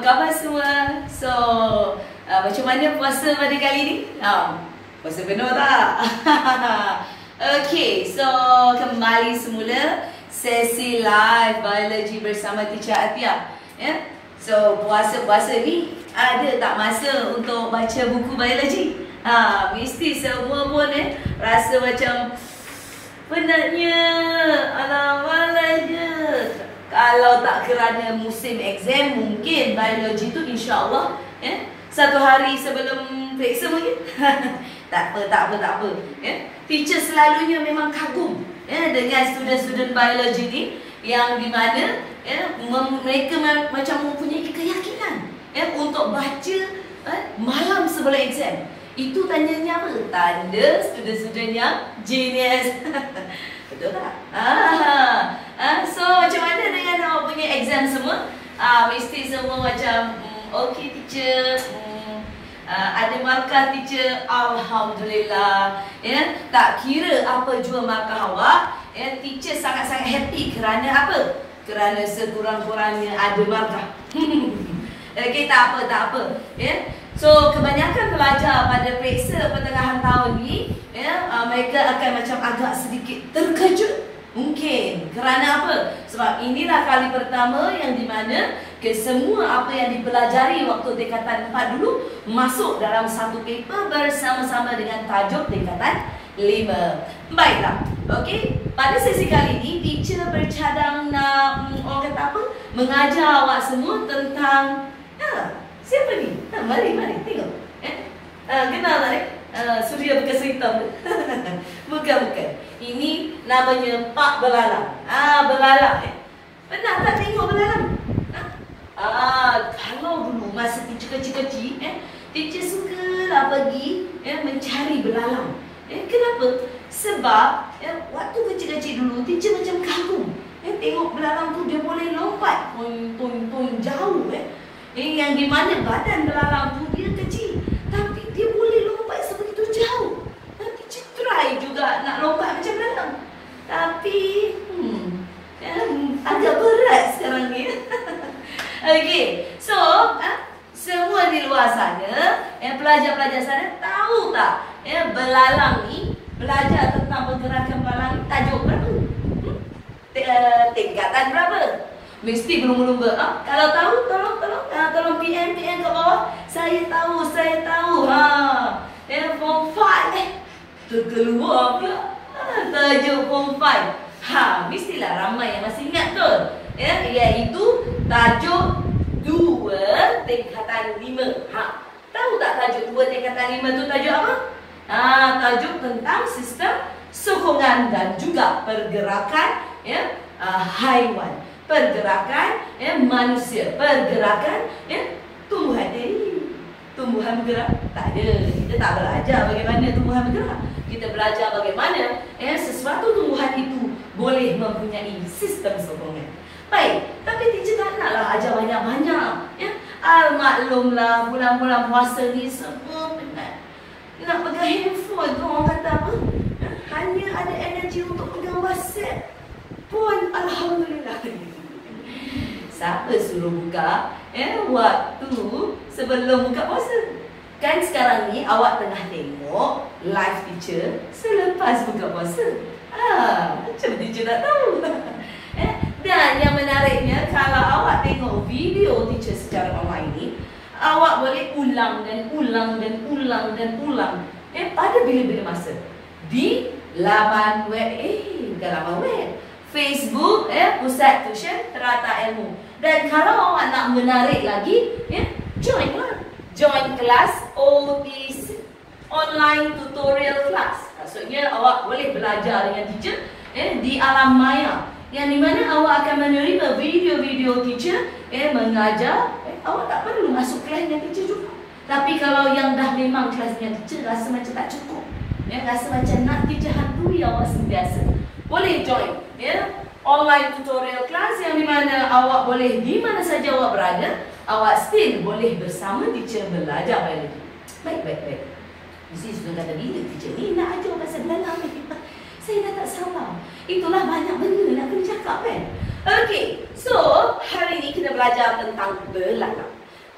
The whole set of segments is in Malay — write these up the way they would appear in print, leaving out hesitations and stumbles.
khabar semua? So, macam mana puasa pada kali ni? Puasa penuh tak? Okay, so kembali semula sesi live biologi bersama Teacher Atia. So, puasa-puasa ni ada tak masa untuk baca buku biologi? Mesti semua pun rasa macam penatnya, alah malas je. Kalau tak kerana musim exam, mungkin biologi tu insya-Allah satu hari sebelum periksa mungkin. tak apa. Teacher selalunya memang kagum dengan student-student biologi ni, yang di mana mereka macam mempunyai keyakinan untuk baca malam sebelum exam. Itu tandanya apa? Tanda student-student yang genius. Betul tak? So macam mana dengan awak punya exam semua? Mesti semua macam okay teacher, ada markah teacher, alhamdulillah. Tak kira apa jua markah awak, teacher sangat-sangat happy. Kerana apa? Kerana sekurang-kurangnya ada markah. Okay, tak apa. So kebanyakan pelajar pada periksa pertengahan tahun ni, mereka akan macam agak sedikit terkejut. Mungkin kerana apa? Sebab inilah kali pertama yang di mana semua apa yang dipelajari waktu tingkatan 4 dulu masuk dalam satu paper bersama-sama dengan tajuk tingkatan 5. Baiklah. Okey, pada sesi kali ini teacher bercadang nak orang kata apa? Mengajar awak semua tentang siapa ni? Mari tengok. Kenal tak? Surya bekas hitam. Bukan. Ini namanya Pak Belalang. Belalang. Pernah tak tengok belalang? Kalau dulu masa teacher kecil-kecil, teacher sukalah pergi mencari belalang. Kenapa? Sebab waktu kecil-kecil dulu teacher macam kagum. Tengok belalang tu dia boleh lompat pun jauh. Yang di mana badan belalang tu dia kecil, tapi dia boleh lompat sebegitu jauh. Teacher try juga nak lompat macam belalang, tapi agak berat sekarang ni. Okay, so semua di luar sana, pelajar-pelajar sana tahu tak belalang ni, belajar tentang pergerakan belalang ni tajuk berapa? Tingkatan berapa? Mesti berlumba-lumba. Kalau tahu, tolong PM ke bawah. Saya tahu. Form 5 terkeluar pula tajuk Form 5. Mestilah ramai yang masih ingat tu. Iaitu tajuk 2 tingkatan 5. Tahu tak tajuk 2 tingkatan 5 tu tajuk apa? Tajuk tentang sistem sokongan dan juga pergerakan haiwan, pergerakan manusia, pergerakan tumbuhan. Tumbuhan bergerak? Tak ada. Kita tak belajar bagaimana tumbuhan bergerak. Kita belajar bagaimana sesuatu tumbuhan itu boleh mempunyai sistem sokongan. Baik, tapi teacher tak naklah ajar banyak-banyak. Maklumlah bulan-bulan puasa ni semua penat. Nak pegang handphone tu orang kata apa? Hanya ada energi untuk pegang WhatsApp pun alhamdulillah. Siapa suruh buka waktu sebelum buka puasa? Kan sekarang ni awak tengah tengok live teacher selepas buka puasa. Macam teacher tak tahu. Dan yang menariknya, kalau awak tengok video teacher secara online ni, awak boleh ulang dan ulang pada bila-bila masa di laman web, bukan laman web, Facebook, Pusat Tuition Terata Ilmu. Dan kalau awak nak menarik lagi, join kelas OTC, Online Tutorial Class. Maksudnya awak boleh belajar dengan teacher di alam maya, yang di mana awak akan menerima video-video teacher mengajar. Awak tak perlu masuk kelas dengan teacher juga. Tapi kalau yang dah memang kelas dengan teacher rasa macam tak cukup, rasa macam nak teacher hantui awak sentiasa, boleh join online tutorial class, yang di mana awak boleh di mana saja awak berada, awak still boleh bersama teacher belajar biologi. Baik. Mesti sudah kata bila teacher ni nak ajar pasal belalang ni. Saya dah tak sabar. Itulah banyak benda nak kena cakap kan. Okay, so hari ni kita belajar tentang belalang.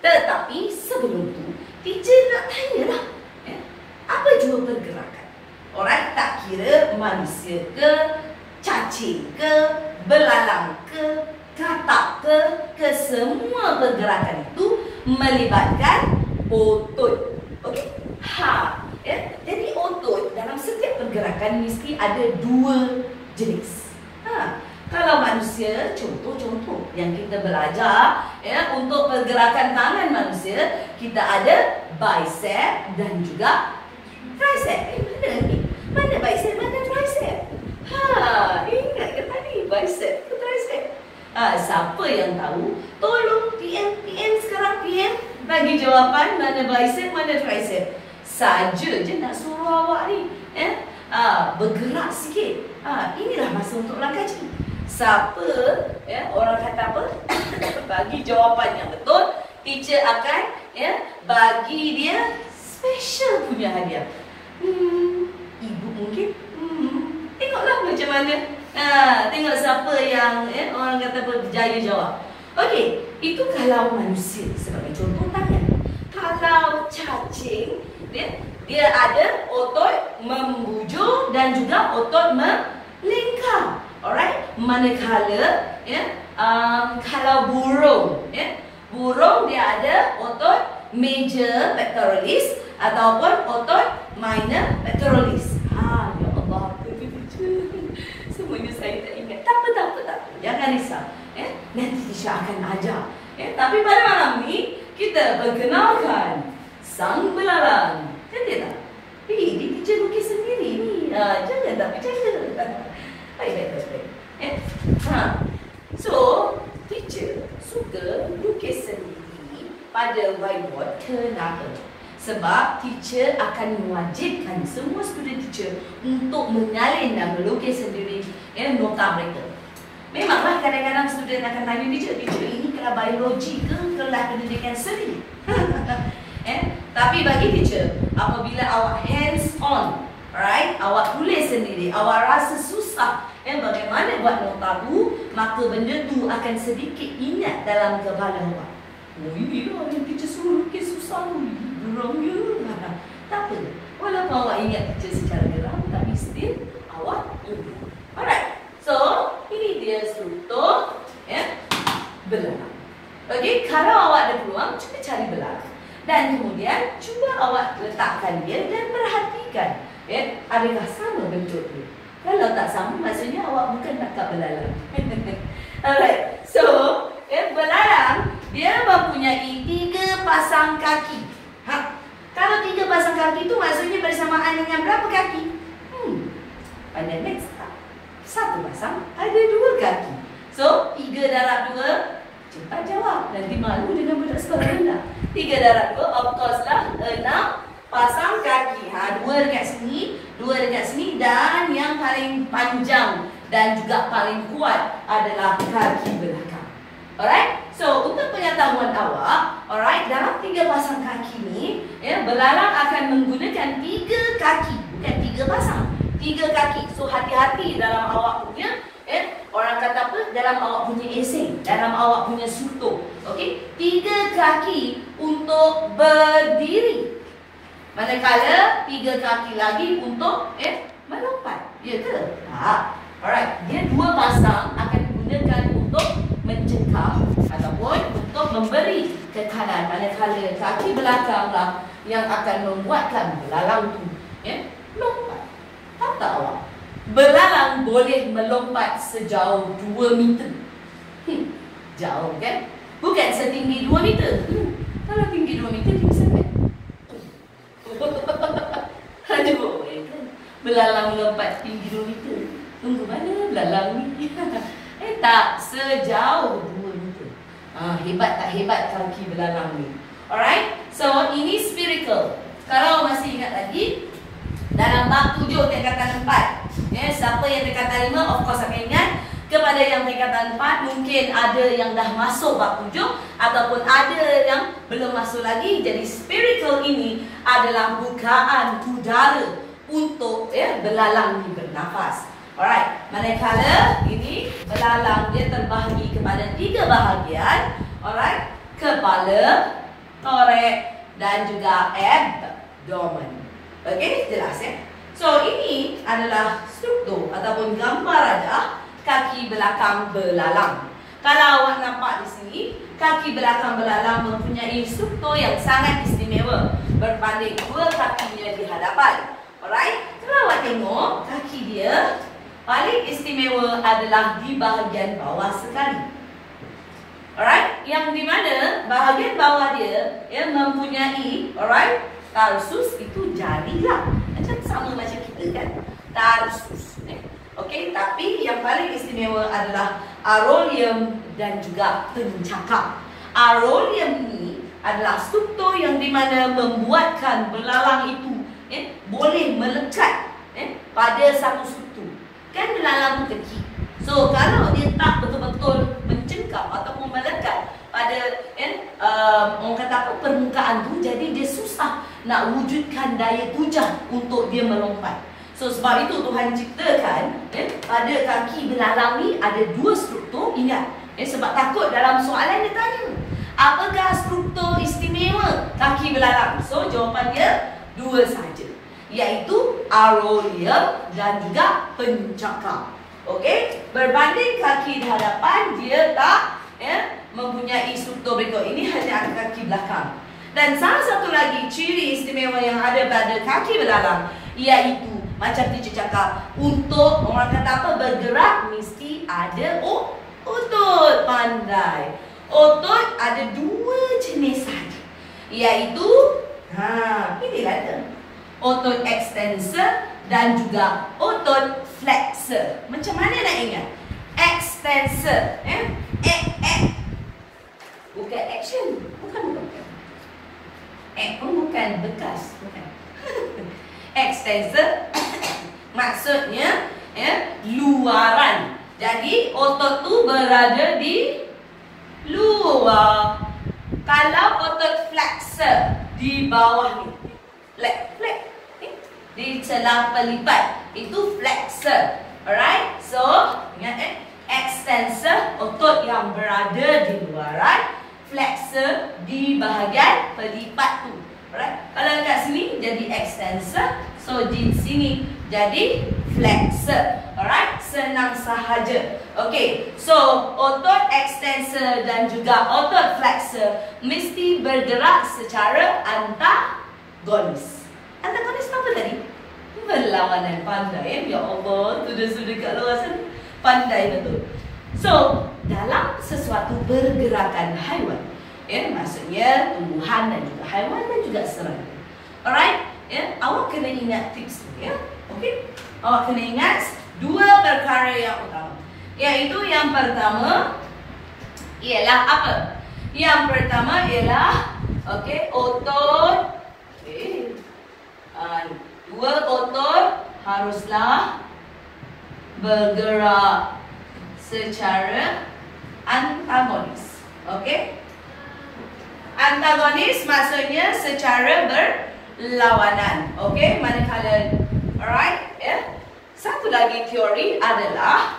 Tetapi sebelum tu, teacher nak tanya lah, apa jua pergerakan? Alright, tak kira manusia ke, cacing ke, belalang ke, katak ke semua pergerakan itu melibatkan otot. Okey? Jadi otot dalam setiap pergerakan mesti ada 2 jenis. Kalau manusia, contoh yang kita belajar untuk pergerakan tangan manusia, kita ada bicep dan juga tricep. Mana ni? Mana bicep, mana tricep? Ingat ke tadi bicep ke tricep? Siapa yang tahu? Tolong PM sekarang PM bagi jawapan mana bicep, mana tricep. Saja je nak suruh awak ni bergerak sikit. Inilah masa untuk langkaji. Siapa orang kata apa? Bagi jawapan yang betul, teacher akan bagi dia special punya hadiah. Ibu mungkin tengoklah macam mana. Tengok siapa yang orang kata apa berjaya jawab. Okey, itu kalau manusia sebagai contoh tangan. Kalau cacing, dia ada otot membujur dan juga otot melingkar. Alright, manakala kalau burung, burung dia ada otot major pectoralis ataupun otot minor pectoralis. Ya Allah, semuanya saya tak ingat. Tak apa. Jangan risau. Nanti teacher akan ajar. Tapi pada malam ni kita perkenalkan sang belalang. Cantik tak? Ini teacher lukis sendiri ni. Jangan tak percaya. Baik. So, teacher suka lukis sendiri pada whiteboard. Kenapa? Sebab teacher akan mewajibkan semua student teacher untuk menyalin dan melukis sendiri nota mereka. Memanglah kadang-kadang student akan tanya teacher ini kelas biologi ke kelas pendidikan seni? Tapi bagi teacher, apabila awak hands on, alright, awak tulis sendiri, awak rasa susah bagaimana buat nota tu, maka benda tu akan sedikit ingat dalam kepala awak. Inilah yang teacher suruh lukis susah tu. Geramnya. Tak apa. Walaupun awak ingat teacher secara geram, tapi still awak ingat. Alright. So, ini dia struktur belalang. Okey, kalau awak ada peluang, cuba cari belalang. Dan kemudian, cuba awak letakkan dia dan perhatikan. Adakah sama bentuk dia? Kalau tak sama, maksudnya awak bukan nakak belalang. Alright. So, belalang, dia mempunyai 3 pasang kaki. Kalau 3 pasang kaki itu maksudnya bersamaan dengan berapa kaki? Pada next tak. 1 pasang ada 2 kaki. So, 3 darab 2. Cepat jawab. Nanti malu dengan budak sekolah rendah. 3 darab 2, of course lah 6 pasang kaki. 2 dekat sini, 2 dekat sini, dan yang paling panjang dan juga paling kuat adalah kaki belakang. Alright? So, untuk pengetahuan awak, alright, dalam 3 pasang kaki ni, belalang akan menggunakan 3 kaki, bukan 3 pasang. 3 kaki. So, hati-hati dalam awak punya, orang kata apa? Dalam awak punya esei, dalam awak punya struktur. Okey? 3 kaki untuk berdiri. Manakala 3 kaki lagi untuk melompat. Ya ke? Tak. Alright. Dia 2 pasang akan digunakan untuk mencengkam ataupun untuk memberi tekanan. Manakala kaki belakanglah yang akan membuatkan belalang tu lompat. Tahu tak awak? Belalang boleh melompat sejauh 2 meter. Jauh kan? Bukan setinggi 2 meter. Kalau tinggi 2 meter, dia bisa kan? Aduh, kan? Belalang melompat tinggi 2 meter. Tunggu mana belalang ni? Tak, sejauh 2 meter. Hebat tak hebat kaki belalang ni? Alright, so ini spherical. Kalau masih ingat lagi, dalam bab 7 tingkatan 4, siapa yang tingkatan 5 of course akan ingat. Kepada yang tingkatan 4, mungkin ada yang dah masuk bab 7 ataupun ada yang belum masuk lagi. Jadi spherical ini adalah bukaan udara untuk belalang ni bernafas. Alright, manakala ini belalang dia terbahagi kepada 3 bahagian. Alright, kepala, thorax dan juga abdomen. Okey, jelas ya? So, ini adalah struktur ataupun gambar aja kaki belakang belalang. Kalau awak nampak di sini, kaki belakang belalang mempunyai struktur yang sangat istimewa berbanding dua kakinya di hadapan. Alright? Kalau awak tengok, kaki dia paling istimewa adalah di bahagian bawah sekali. Alright? Yang di mana bahagian bawah dia mempunyai, alright, tarsus itu jari lah. Macam sama macam kita kan, tarsus. Okey, tapi yang paling istimewa adalah aroleum dan juga pencakap. Aroleum ni adalah struktur yang di mana membuatkan belalang itu boleh melekat pada satu struktur. Kan belalang tu kecil. So kalau dia tak betul-betul mencengkap ataupun melekat pada orang kata apa, permukaan tu, jadi dia susah nak wujudkan daya tujah untuk dia melompat. So sebab itu Tuhan ciptakan pada kaki belalang ni ada dua struktur. Ingat, sebab takut dalam soalan dia tanya, apakah struktur istimewa kaki belalang? So jawapan dia dua saja, iaitu aroleum dan juga pencakap. Okey, berbanding kaki di hadapan, dia tak mempunyai struktur berikut. Ini hanya kaki belakang. Dan salah satu lagi ciri istimewa yang ada pada kaki belalang, iaitu macam teacher cakap, untuk orang kata apa, bergerak mesti ada otot. Pandai. Otot ada dua jenis saja, iaitu pilihlah tu, otot extensor dan juga otot flexor. Macam mana nak ingat? Extensor, bukan action, bukan. Pun bukan bekas, bukan. Extensor maksudnya luaran. Jadi otot tu berada di luar. Kalau otot flexor di bawah ni, flex di celah pelipat, itu flexor. Alright, so ingat extensor otot yang berada di luaran, flexor di bahagian pelipat tu. Alright, kalau kat sini jadi extensor, so di sini jadi flexor. Alright, senang sahaja. Okay, so otot extensor dan juga otot flexor mesti bergerak secara antagonis. Antagonis apa tadi? Berlawanan. Pandai ya Allah, sudah kat luar sana, pandai betul. So dalam sesuatu pergerakan haiwan, maksudnya tumbuhan dan juga haiwan dan juga serangga. Alright, awak kena ingat tips tu, okay? Awak kena ingat dua perkara yang utama, iaitu yang pertama ialah apa? Yang pertama ialah otot. Dua otot haruslah bergerak secara antagonis. Okey? Antagonis maksudnya secara berlawanan. Okey? Manakala, alright? Satu lagi teori adalah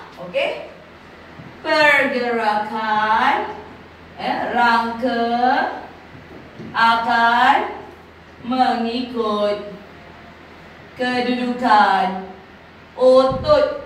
pergerakan rangka akan mengikut kedudukan otot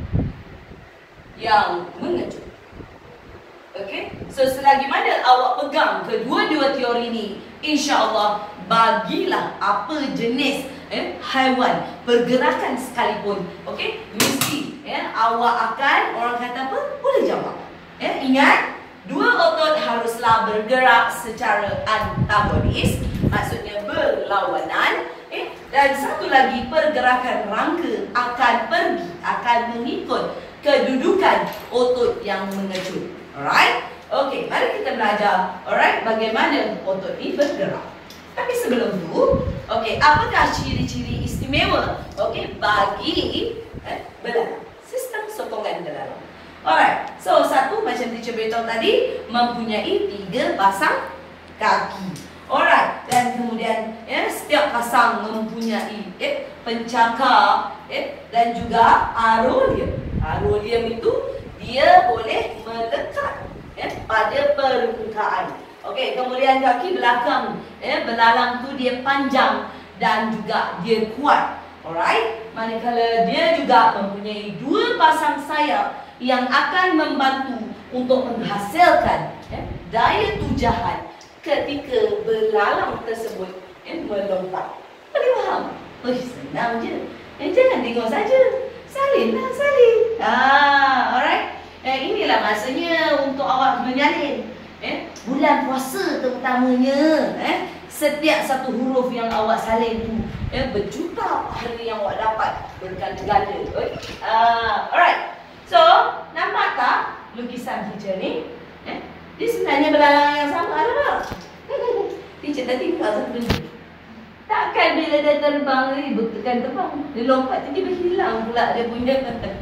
yang mengejut. Okey? So selagi mana awak pegang kedua-dua teori ni, insya-Allah bagilah apa jenis haiwan, pergerakan sekalipun, mesti awak akan, orang kata apa, boleh jawab. Ingat, dua otot haruslah bergerak secara antagonis, maksudnya berlawanan. Dan satu lagi, pergerakan rangka akan mengikut kedudukan otot yang mengejut. Alright? Okey, mari kita belajar, alright, bagaimana otot ini bergerak. Tapi sebelum tu, apakah ciri-ciri istimewa bagi belalang, sistem sokongan belalang? Alright, so satu, macam teacher beritahu tadi, mempunyai 3 pasang kaki. Alright, dan kemudian setiap pasang mempunyai pencakap dan juga aroleum. Aroleum itu dia boleh melekat pada permukaan. Okey, kemudian kaki belakang belalang tu dia panjang dan juga dia kuat. Alright, manakala dia juga mempunyai dua pasang sayap yang akan membantu untuk menghasilkan daya tujahan ketika belalang tersebut melompat. Boleh faham? Senang je. Jangan tengok saja. Salinlah, salin. Alright. Inilah masanya untuk awak menyalin. Bulan puasa terutamanya. Setiap satu huruf yang awak salin tu berjuta pahala yang awak dapat berganda-ganda. Alright. So, nampak tak lukisan teacher ni? Dia sebenarnya belalang yang sama lah. Teacher dah tinggal satu ni. Takkan bila dia terbang ni, bukan terbang. Dia lompat tiba-tiba hilang pula dia punya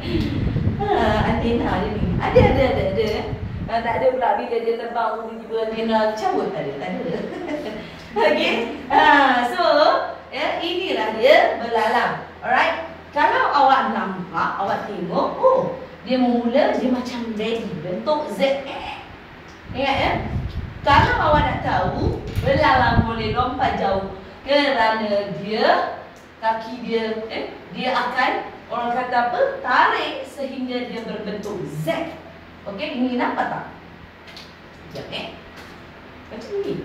antena dia ni. Ada. Tak ada pula bila dia terbang tiba-tiba antena cabut. Tak ada. Okay. So, inilah dia belalang. Alright. Kalau awak nampak, awak tengok, dia mula dia macam ready, bentuk Z. Ingat kalau awak nak tahu belalang boleh lompat jauh kerana dia kaki dia dia akan, orang kata apa, tarik sehingga dia berbentuk Z. Okey, ini nampak tak? Sekejap macam ni.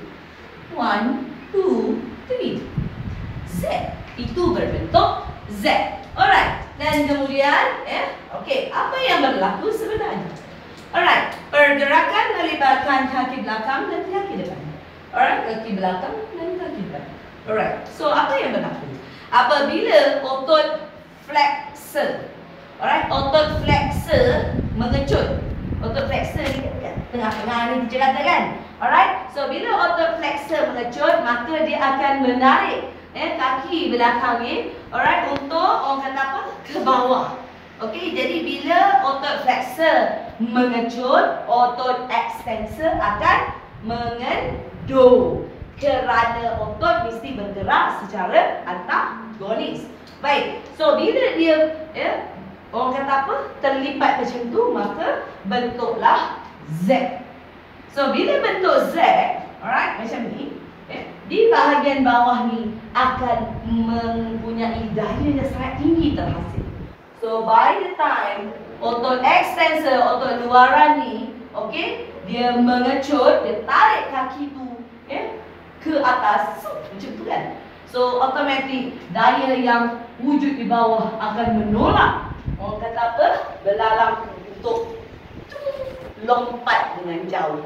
1, 2, 3. Z itu berbentuk Z. Alright. Dan kemudian okey, apa yang berlaku sebenarnya? Alright, pergerakan melibatkan kaki belakang dan kaki depan. Alright, kaki belakang dan kaki depan. Alright, so apa yang berlaku? Apabila otot flexor, alright, otot flexor mengecut. Otot flexor ni kat tengah-tengah ni dia kata kan? Alright, so bila otot flexor mengecut, maka dia akan menarik kaki belakang ni, alright, untuk orang kata apa? Ke bawah. Okey, jadi bila otot flexor mengecut, otot extensor akan mengendur. Kerana otot mesti bergerak secara antagonis. Baik, so bila dia orang kata apa, terlipat macam tu, maka bentuklah Z. So bila bentuk Z, alright, macam ni, di bahagian bawah ni akan mempunyai daya yang sangat tinggi terhasil. So by the time otot extensor, otot luaran ni, okey, dia mengecut, dia tarik kaki tu ke atas, macam tu kan. So automatik daya yang wujud di bawah akan menolak, orang kata apa, belalang untuk lompat dengan jauh.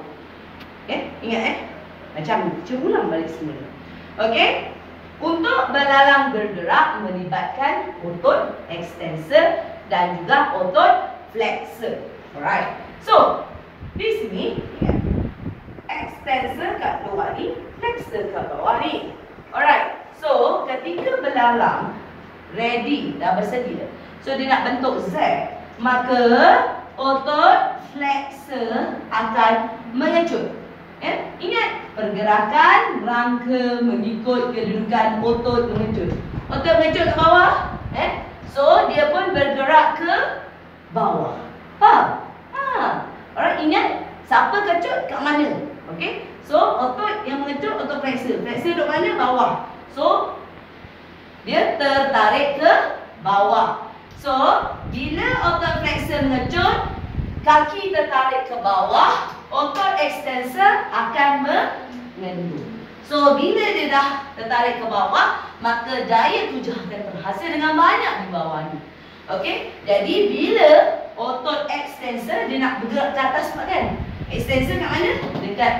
Ingat macam ni. Cuba ulang balik semula. Okey. Untuk belalang bergerak melibatkan otot extensor dan juga otot flexor. Alright. So, di sini ingat, extensor kat luar ni, flexor kat bawah ni. Alright. So, ketika belalang ready, dah bersedia, so dia nak bentuk Z, maka otot flexor akan mengecut. Ingat, pergerakan rangka mengikut kedudukan otot mengecut. Otot mengecut ke bawah, so dia pun bergerak ke bawah. Faham? Alright, ingat, siapa kecut kat mana? Okey, so otot yang mengecut, otot flexor. Flexor duduk mana? Bawah. So dia tertarik ke bawah. So bila otot flexor mengecut, kaki tertarik ke bawah, otot extensor akan mengendur. So bila dia dah tertarik ke bawah, maka daya tujah akan terhasil dengan banyak di bawah ni. Okey, jadi bila otot extensor dia nak bergerak ke atas kan? Extensor kat mana? Dekat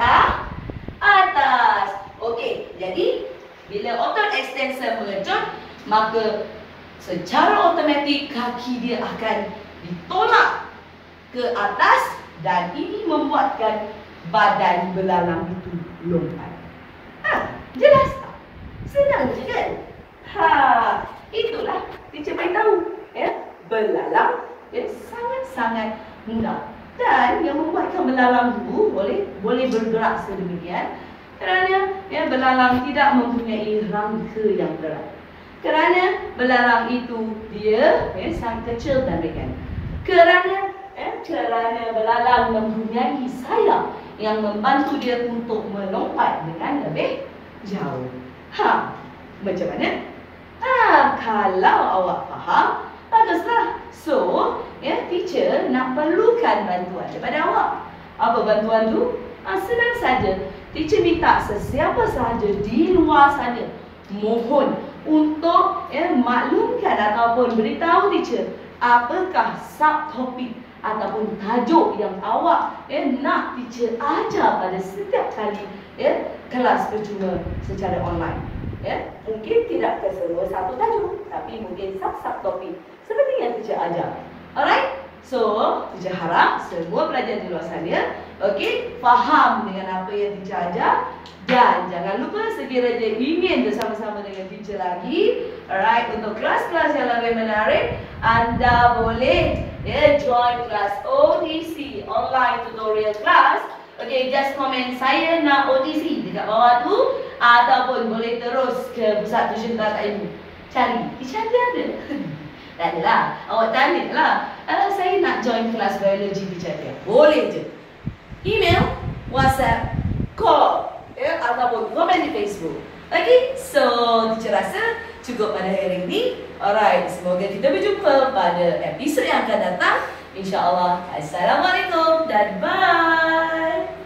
atas. Okey, jadi bila otot extensor mengecut, maka secara automatik kaki dia akan ditolak ke atas dan ini membuatkan badan belalang itu lompat. Jelas tak? Senang je kan? Itulah teacher beritahu. Belalang sangat-sangat mudah. Dan yang membuatkan belalang itu boleh bergerak sedemikian kerana belalang tidak mempunyai rangka yang berat. Kerana belalang itu dia sangat kecil dan ringan. Kerana belalang mempunyai sayap yang membantu dia untuk melompat dengan lebih jauh. Macam mana? Kalau awak faham, baguslah. So, teacher nak perlukan bantuan daripada awak. Apa bantuan tu? Senang saja. Teacher minta sesiapa sahaja di luar sana mohon untuk maklumkan ataupun beritahu teacher apakah subtopik ataupun tajuk yang awak nak teacher ajar pada setiap kali kelas percuma secara online. Mungkin tidak kesemua satu tajuk, tapi mungkin subtopik seperti yang teacher ajar. Alright? So, teacher harap semua pelajar di luar sana faham dengan apa yang teacher ajar. Dan jangan lupa sekiranya ingin bersama-sama dengan teacher lagi, alright, untuk kelas-kelas yang lebih menarik, anda boleh join kelas OTC, Online Tutorial Class. Just komen saya nak OTC dekat bawah tu, ataupun boleh terus ke Pusat Tuition Tata Ilmu. Cari, teacher ada. Tak adalah, awak tanya lah, saya nak join kelas biologi teacher dia. Boleh je. Email, WhatsApp, call, ataupun komen di Facebook. So teacher rasa cukup pada hari ini. Alright, semoga kita berjumpa pada episod yang akan datang. InsyaAllah. Assalamualaikum dan bye.